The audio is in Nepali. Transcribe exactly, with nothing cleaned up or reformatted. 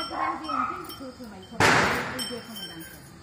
could I be in principle for my child? I do from an answer.